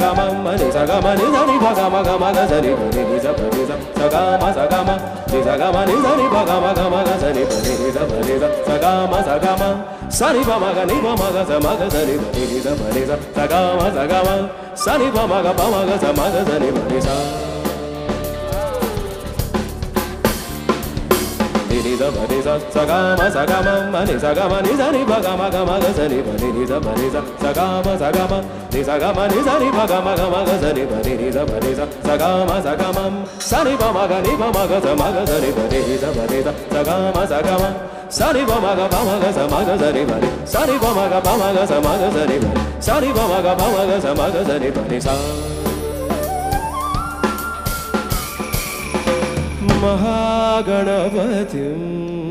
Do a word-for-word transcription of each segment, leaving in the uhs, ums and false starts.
ma ma ni sa ga ma ni sa ni pa ga ma ga ma ga sa ni pa ni ni sa pa ni sa sa ga ma sa ga ma ni sa ga ma ni sa ni pa ga ma ga ma ga sa ni pa ni ni sa pa ni sa sa ga ma sa ga ma sa ni pa ma ga ni pa ma ga sa ma ga sa ni pa ni ni sa pa ni sa sa ga ma sa ga ma sa ni pa ma ga pa ma ga sa ma ga sa ni pa ni sa ni sa pa ni sa sa ga ma sa ga ma ma ni sa ga ma ni sa ni pa ga ma ga ma ga sa ni pa ni ni sa pa ni sa sa ga ma sa ga ma ni sa ga ma ni sa ni pa ga ma ga ma ga sa ni pa ni ni sa pa ni sa sa ga ma sa ga ma sa ni pa ma ga ni pa ma ga sa ma ga sa ni pa ni ni sa pa ni sa sa ga ma sa ga ma sa ni pa ma ga pa ma ga sa ma ga sa ni pa ni sa ni pa ma ga pa ma ga sa ma ga sa ni pa ni sa ni pa ma ga pa ma ga sa ma ga sa ni pa ni sa महागणपतिं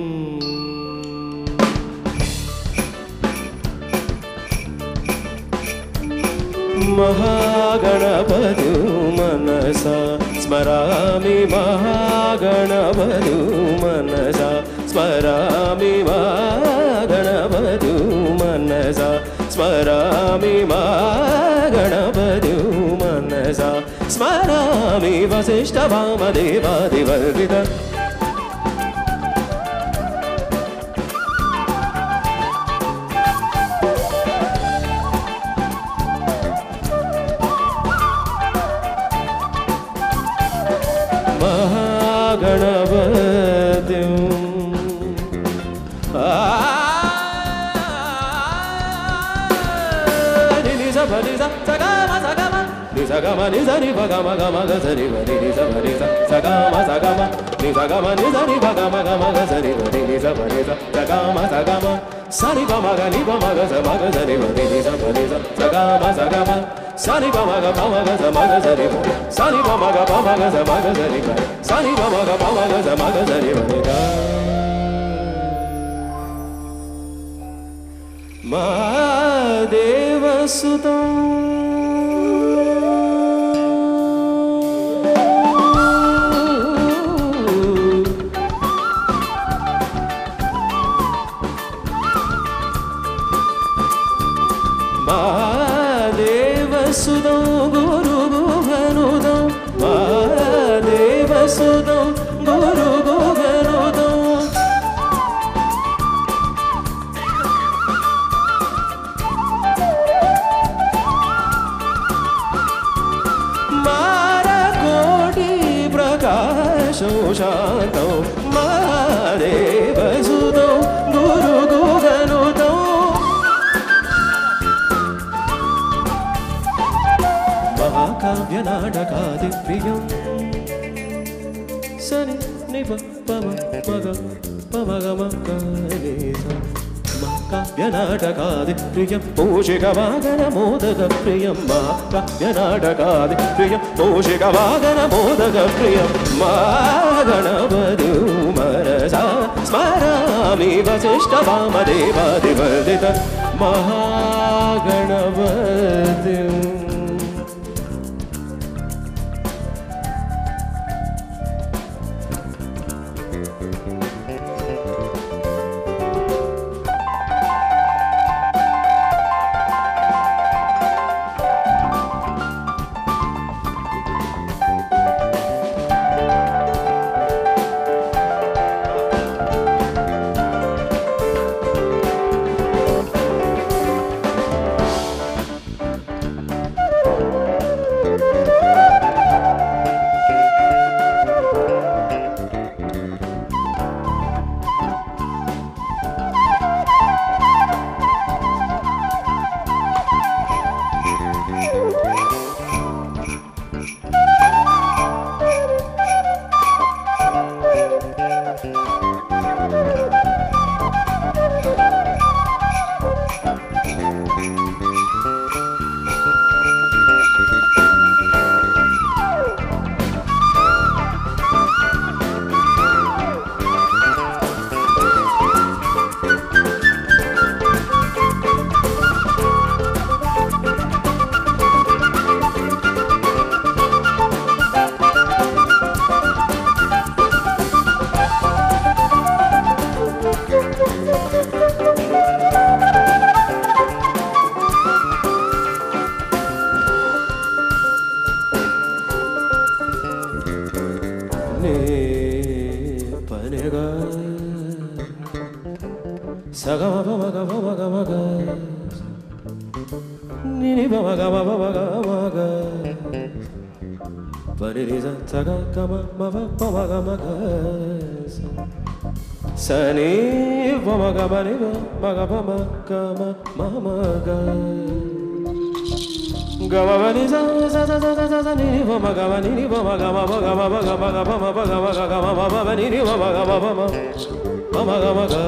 महागणपतिं मनसा स्मरामि महागणपतिं मनसा स्मरामि महागणपतिं मनसा स्मरामि महागणपतिं मनसा स्मरामि वसिष्ठवामदेवादिवर्धित महागणपतिं sa ga ma ni sa ni pa ga ma ga ma ga sa ni pa ni ni sa pa ni sa sa ga ma sa ga ma ni sa ga ma ni sa ni pa ga ma ga ma ga sa ni pa ni ni sa pa ni sa sa ga ma sa ga ma sa ni pa ma ga ni pa ma ga sa ma ga sa ni pa ni ni sa pa ni sa sa ga ma sa ga ma sa ni pa ma ga pa ma ga sa ma ga sa ni pa sa ni pa ma ga pa ma ga sa ma ga sa ni pa sa ni pa ma ga pa ma ga sa ma ga sa ni pa ni da Mahadevasutam Mahadevasudam Guru Bhuvanudam Mahadevasudam Guru Bhuvanudam Marakoti Prakasham Shantam Mahadevasudam Guru Bhuvanudam Mahakavya Nadakadi Priyam Sani Nipa Pama Maga Pamaga Maga Nisa Mahakavya Nadakadi Priyam Poshika Vagana Modaga Priyam Mahakavya Nadakadi Priyam Poshika Vagana Modaga Priyam Mahaganavadu Marasa Smarami Vasishta Vamadeva Divardita Mahaganavadim ni pani ga sa ga ma pa ma ga ma ga ma ga ni ni pa ma ga ma pa ma ga ma ga pa ni ni sa sa ga ga ma ma pa pa ma ga ma ga sa ni pa ma ga ma ni pa ma ga pa ma ga ma ma ma ga ga ma pa ni sa sa sa sa sa sa ni ni pa ma ga ma ni ni pa ma ga ma pa ga ma pa ga ma ga pa ma pa ga ma ga ga ma pa ma ni ni pa ma ga ma pa ma pa ma ga ma ga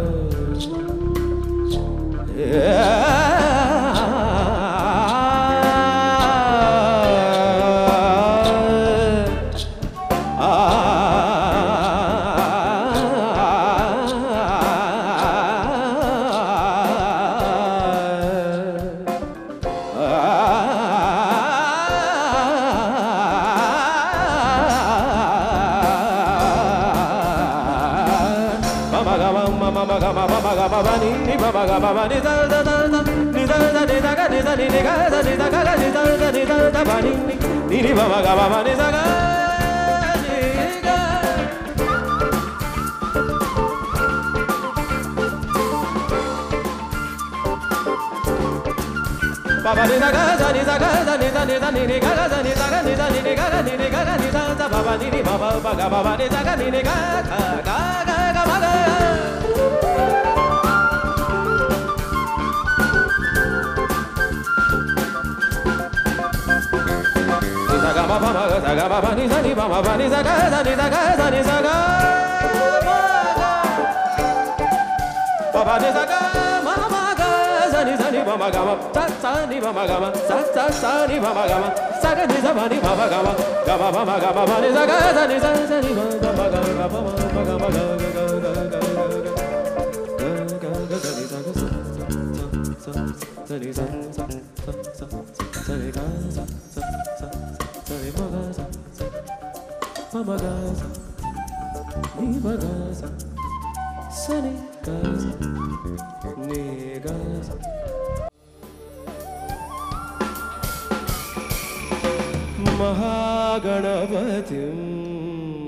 Baba ni da ga za ni za ga za ni za ni za ni ni ga ga za ni za ga ni za ni ni ga ga ni ni ga ga ni za za baba ni ni baba ba ga baba ni za ga ni ni ga ga ga ga ga ma ga ni za ga ma ba ma ga za ga baba ni za ni ba ma ba ni za ga za ni za ga za ni za ga ma ga baba ni za ga ma ma ga za ni za ni ba ma ga ma sa sa ni ba ma ga ma sa sa sa ni ba ma ga ma sa ga ni za ma ni ba ma ga ma ga ma ba ma ga ma ba ni za ga za ni za za ni ba ga ma ga ga ba ma ma ga ma ga ga ga ga ga ga ga ga ni za ga sa sa sa ni za sa sa sa sa ni ga sa sa sa sa ni ma ga sa ma ma ga sa ni ma ga sa sa ni ga sa ni ga sa महागणपतिं